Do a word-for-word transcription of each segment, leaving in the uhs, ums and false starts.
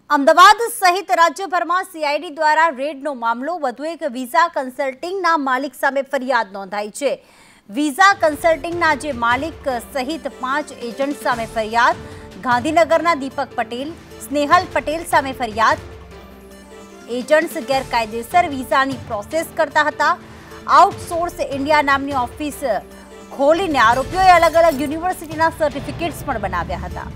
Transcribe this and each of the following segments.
અમદાવાદ સહિત રાજ્યભરમાં સીઆઈડી દ્વારા રેડનો મામલો વધુ એક વિઝા કન્સલ્ટિંગના માલિક સામે ફરિયાદ નોંધાઈ છે। વિઝા કન્સલ્ટિંગના જે માલિક સહિત પાંચ એજન્ટ સામે ફરિયાદ, ગાંધીનગરના દીપક પટેલ, સ્નેહલ પટેલ સામે ફરિયાદ। એજન્ટ્સ ગેરકાયદેસર વિઝાની પ્રોસેસ કરતા હતા। આઉટસોર્સ ઇન્ડિયા નામની ઓફિસ ખોલીને આરોપીઓએ અલગ અલગ યુનિવર્સિટીના સર્ટિફિકેટ્સ પણ બનાવ્યા હતા।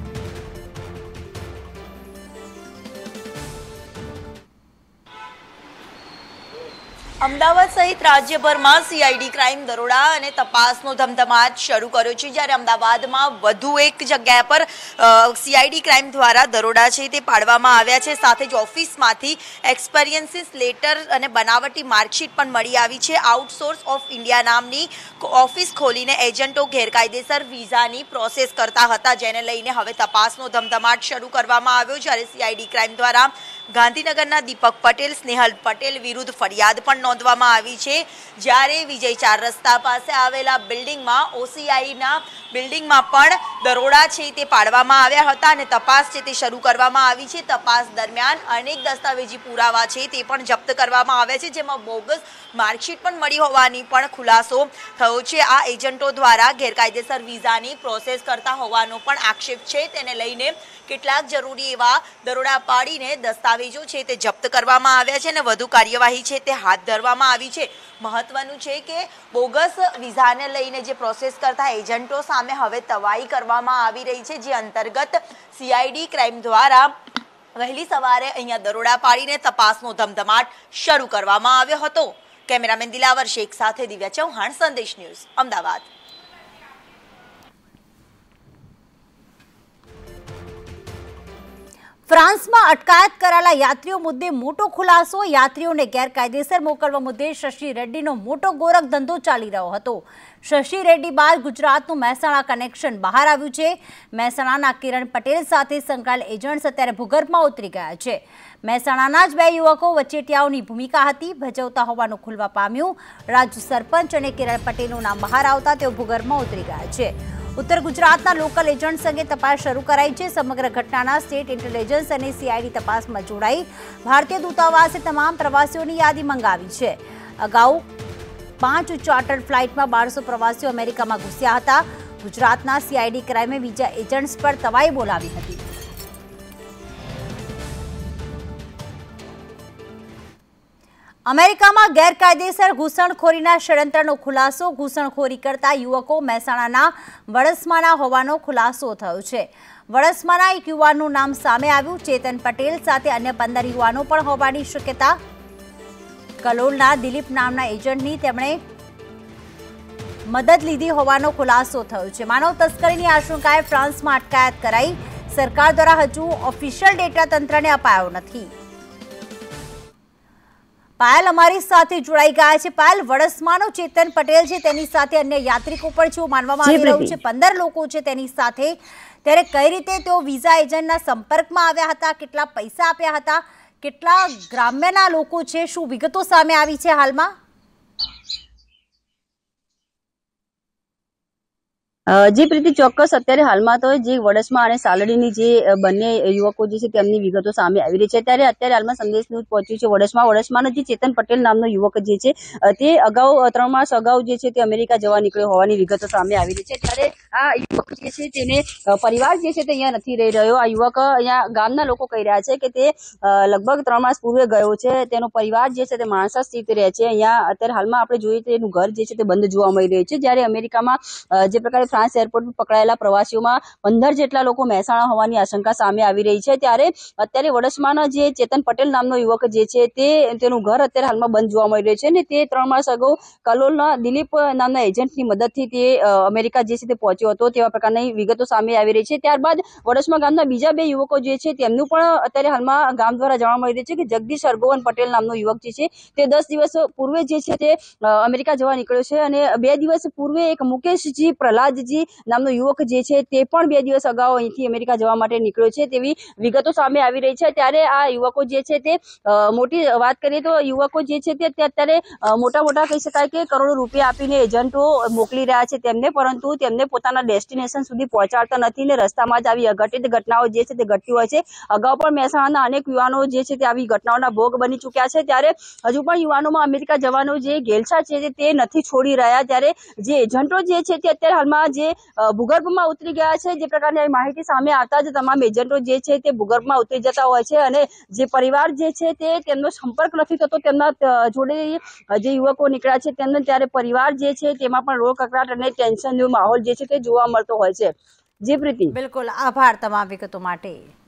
અમદાવાદ સહિત રાજ્યભરમાં સીઆઈડી ક્રાઇમ દરોડા અને તપાસનો ધમધમાટ શરૂ કર્યો છે। જ્યારે અમદાવાદમાં વધુ એક જગ્યા પર સીઆઈડી ક્રાઇમ દ્વારા દરોડા છે તે પાડવામાં આવ્યા છે। સાથે જ ઓફિસમાંથી એક્સપિરિયન્સીસ લેટર અને બનાવટી માર્કશીટ પણ મળી આવી છે। આઉટસોર્સ ઓફ ઇન્ડિયા નામની ઓફિસ ખોલીને એજન્ટો ગેરકાયદેસર વિઝાની પ્રોસેસ કરતા હતા, જેને લઈને હવે તપાસનો ધમધમાટ શરૂ કરવામાં આવ્યો। જ્યારે સીઆઈડી ક્રાઇમ દ્વારા ગાંધીનગરના દીપક પટેલ, સ્નેહલ પટેલ વિરુદ્ધ ફરિયાદ પણ નોંધવામાં આવી છે। જ્યારે વિજય ચાર રસ્તા પાસે આવેલા બિલ્ડિંગમાં ઓસીઆઈના બિલ્ડિંગમાં પણ દરોડા છે તે પાડવામાં આવ્યા હતા અને તપાસ છે તે શરૂ કરવામાં આવી છે। તપાસ દરમિયાન અનેક દસ્તાવેજી પુરાવા છે તે પણ જપ્ત કરવામાં આવ્યા છે, જેમાં બોગસ માર્કશીટ પણ મળી હોવાની પણ ખુલાસો થયો છે। આ એજન્ટો દ્વારા ગેરકાયદેસર વિઝાની પ્રોસેસ કરતા હોવાનો પણ આક્ષેપ છે। તેને લઈને કેટલાક જરૂરી એવા દરોડા પાડીને દસ્તાવેજો છે તે જપ્ત કરવામાં આવ્યા છે અને વધુ કાર્યવાહી છે તે હાથ ધરવામાં આવી છે। મહત્વનું છે કે બોગસ વિઝાને લઈને જે પ્રોસેસ કરતા એજન્ટો સામે હવે તવાઈ કરવામાં આવી રહી છે, જે અંતર્ગત સીઆઈડી ક્રાઇમ દ્વારા વહેલી સવારે અહીંયા દરોડા પાડીને તપાસનો ધમધમાટ શરૂ કરવામાં આવ્યો હતો। કેમેરામેન દિલાવર શેખ સાથે દિવ્યા ચૌહાણ, સંદેશ ન્યૂઝ, અમદાવાદ। ફ્રાન્સમાં અટકાયત કરાયેલા યાત્રીઓ મુદ્દે મોટો ખુલાસો। યાત્રીઓને ગેરકાયદેસર મોકલવા મુદ્દે શશી રેડ્ડીનો મોટો ગોરખ ધંધો ચાલી રહ્યો હતો। શશી રેડ્ડી બાદ ગુજરાતનું મહેસાણા કનેક્શન બહાર આવ્યું છે। મહેસાણાના કિરણ પટેલ સાથે સંકળાયેલ એજન્ટ્સ અત્યારે ભૂગર્ભમાં ઉતરી ગયા છે। મહેસાણાના જ બે યુવકો વચેટિયાઓની ભૂમિકા હતી ભજવતા હોવાનું ખુલવા પામ્યું। રાજ્ય સરપંચ અને કિરણ પટેલનું નામ બહાર આવતા તેઓ ભૂગર્ભમાં ઉતરી ગયા છે। ઉત્તર ગુજરાતના લોકલ એજન્ટ્સ અંગે તપાસ શરૂ કરાઈ છે। સમગ્ર ઘટનાના સ્ટેટ ઇન્ટેલિજન્સ અને સીઆઈડી તપાસમાં જોડાઈ ભારતીય દૂતાવાસે તમામ પ્રવાસીઓની યાદી મંગાવી છે। અગાઉ પાંચ ચાર્ટર્ડ ફ્લાઇટમાં બારસો પ્રવાસીઓ અમેરિકામાં ઘૂસ્યા હતા। ગુજરાતના સીઆઈડી ક્રાઇમે બીજા એજન્ટ્સ પર તવાઈ બોલાવી હતી। અમેરિકામાં ગેરકાયદેસર ઘૂસણખોરીના ષડયંત્રનો ખુલાસો। ઘૂસણખોરી કરતા યુવકો મહેસાણાના વડસમાના હોવાનો ખુલાસો થયો છે। વડસમાના એક યુવાનનું નામ સામે આવ્યું। ચેતન પટેલ સાથે અન્ય પંદર યુવાનો પણ હોવાની શક્યતા। કલોલના દિલીપ નામના એજન્ટની તેમણે મદદ લીધી હોવાનો ખુલાસો થયો છે। માનવ તસ્કરીની આશંકાએ ફ્રાન્સમાં અટકાયત કરાઈ। સરકાર દ્વારા હજુ ઓફિશિયલ ડેટા તંત્રને અપાયો નથી। પાયલ અમારી સાથે જોડાઈ ગયા છે। પાયલ, વડસમાનો ચેતન પટેલ છે, તેની સાથે અન્ય યાત્રિકો પણ છે માનવામાં આવી રહ્યું છે, પંદર લોકો છે તેની સાથે। ત્યારે કઈ રીતે તેઓ વિઝા એજન્ટના સંપર્કમાં આવ્યા હતા, કેટલા પૈસા આપ્યા હતા, કેટલા ગ્રામ્યના લોકો છે, શું વિગતો સામે આવી છે હાલમાં? જે પ્રીતિ, ચોક્કસ અત્યારે હાલમાં તો જે વડસમા અને સાલડીની જે બંને યુવકો જે છે તેમની વિગતો સામે આવી રહી છે। ત્યારે અત્યારે હાલમાં સંદેશ ન્યૂઝ પહોંચ્યું છે વડસમા। વડસમાનો જે ચેતન પટેલ નામનો યુવક જે છે તે અગાઉ ત્રણ માસ અગાઉ જે છે તે અમેરિકા જવા નીકળ્યો હોવાની વિગતો સામે આવી રહી છે। ત્યારે આ યુવક જે છે તેને પરિવાર જે છે તે અહીંયા નથી રહી રહ્યો। આ યુવક અહીંયા ગામના લોકો કહી રહ્યા છે કે તે લગભગ ત્રણ માસ પૂર્વે ગયો છે। તેનો પરિવાર જે છે તે માણસા સ્થિત રહે છે। અહીંયા અત્યારે હાલમાં આપણે જોઈએ તો એનું ઘર જે છે તે બંધ જોવા મળી રહ્યું છે। જ્યારે અમેરિકામાં જે પ્રકારે ફ્રાન્સ એરપોર્ટ પર પકડાયેલા પ્રવાસીઓમાં પંદર જેટલા લોકો મહેસાણા હોવાની આશંકા સામે આવી રહી છે। ત્યારે અત્યારે વડસમાના જે ચેતન પટેલ નામનો યુવક જે છે તે તેનું ઘર અત્યારે હાલમાં બંધ જોવા મળી રહ્યું છે અને તે ત્રણ માસ અગાઉ કલોલના દિલીપ નામના એજન્ટની મદદથી તે અમેરિકા જે છે તે પહોંચ્યો હતો તેવા પ્રકારની વિગતો સામે આવી રહી છે। ત્યારબાદ વડસમા ગામના બીજા બે યુવકો જે છે તેમનું પણ અત્યારે હાલમાં ગામ દ્વારા જાણવા મળી રહ્યું છે કે જગદીશ હરગોવન પટેલ નામનો યુવક જે છે તે દસ દિવસ પૂર્વે જે છે તે અમેરિકા જવા નીકળ્યો છે અને બે દિવસ પૂર્વે એક મુકેશજી પ્રહલાદ અમદાવાદજી નામનો યુવક જે છે તે પણ બે દિવસ અગાઉ અહીંથી અમેરિકા જવા માટે નીકળ્યો છે તેવી વિગતો સામે આવી રહી છે। ત્યારે આ યુવકો જે છે તે મોટી વાત કરીએ તો યુવકો જે છે તે અત્યારે મોટા મોટા કહી શકાય કે કરોડો રૂપિયા આપીને એજન્ટો મોકલી રહ્યા છે તેમને, પરંતુ તેમને પોતાના ડેસ્ટિનેશન સુધી પહોંચાડતા નથી ને રસ્તામાં જ આવી અઘટિત ઘટનાઓ જે છે તે ઘટતી હોય છે। અગાઉ પણ મહેસાણાના અનેક યુવાનો જે છે તે આવી ઘટનાઓના ભોગ બની ચૂક્યા છે। ત્યારે હજુ પણ યુવાનોમાં અમેરિકા જવાનો જે ઘેલછા છે તે નથી છોડી રહ્યા। ત્યારે જે એજન્ટો જે છે તે અત્યારે હાલમાં જે ભૂગર્ભમાં ઉતરી ગયા છે, જે પ્રકારની માહિતી સામે આવતા જ તમામ એજન્ટો જે છે તે ભૂગર્ભમાં ઉતરી જતા હોય છે અને જે પરિવાર જે છે તે તેમનો સંપર્ક નથી થતો તેમના જોડે જે યુવકો નીકળ્યા છે તેમને। ત્યારે પરિવાર જે છે તેમાં પણ રોક કકડાટ અને ટેન્શનનો માહોલ જે છે તે જોવા મળતો હોય છે। જી પ્રીતિ, બિલકુલ, આભાર તમામ વિગતો માટે।